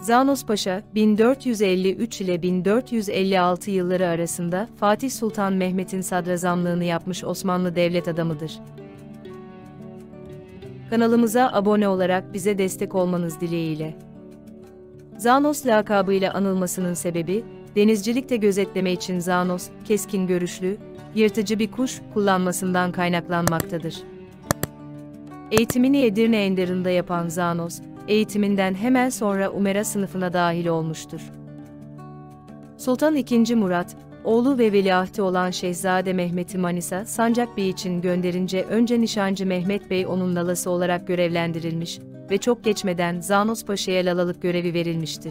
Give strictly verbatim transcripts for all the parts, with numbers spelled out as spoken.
Zanos Paşa, bin dört yüz elli üç ile bin dört yüz elli altı yılları arasında Fatih Sultan Mehmet'in sadrazamlığını yapmış Osmanlı devlet adamıdır. Kanalımıza abone olarak bize destek olmanız dileğiyle. Zanos lakabıyla anılmasının sebebi, denizcilikte gözetleme için Zanos, keskin görüşlü, yırtıcı bir kuş kullanmasından kaynaklanmaktadır. Eğitimini Edirne Enderun'da yapan Zanos, eğitiminden hemen sonra Umera sınıfına dahil olmuştur. Sultan ikinci. Murat, oğlu ve veliahtı olan Şehzade Mehmet'i Manisa, Sancak Bey için gönderince önce Nişancı Mehmet Bey onun lalası olarak görevlendirilmiş ve çok geçmeden Zanos Paşa'ya lalalık görevi verilmiştir.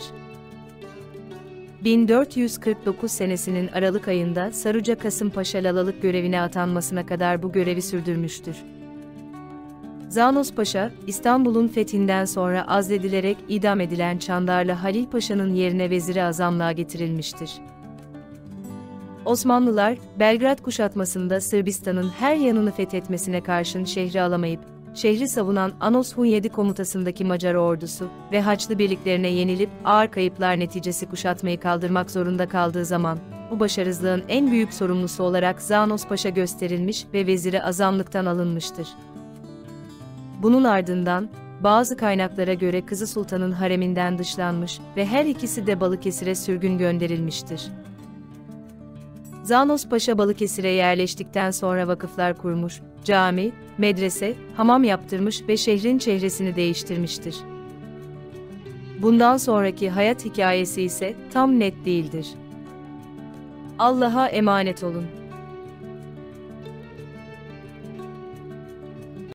bin dört yüz kırk dokuz senesinin Aralık ayında Saruca Kasımpaşa lalalık görevine atanmasına kadar bu görevi sürdürmüştür. Zanos Paşa, İstanbul'un fethinden sonra azledilerek idam edilen Çandarlı Halil Paşa'nın yerine veziri azamlığa getirilmiştir. Osmanlılar, Belgrad kuşatmasında Sırbistan'ın her yanını fethetmesine karşın şehri alamayıp, şehri savunan Anos Hunyadi komutasındaki Macar ordusu ve Haçlı birliklerine yenilip ağır kayıplar neticesi kuşatmayı kaldırmak zorunda kaldığı zaman, bu başarısızlığın en büyük sorumlusu olarak Zanos Paşa gösterilmiş ve veziri azamlıktan alınmıştır. Bunun ardından, bazı kaynaklara göre kızı Sultan'ın hareminden dışlanmış ve her ikisi de Balıkesir'e sürgün gönderilmiştir. Zanos Paşa Balıkesir'e yerleştikten sonra vakıflar kurmuş, cami, medrese, hamam yaptırmış ve şehrin çehresini değiştirmiştir. Bundan sonraki hayat hikayesi ise tam net değildir. Allah'a emanet olun.